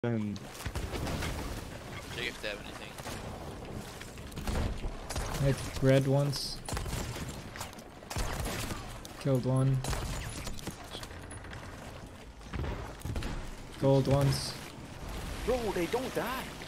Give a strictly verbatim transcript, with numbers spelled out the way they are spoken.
And check if they have anything. I hit red once. Killed one. Gold once. bro, they don't die.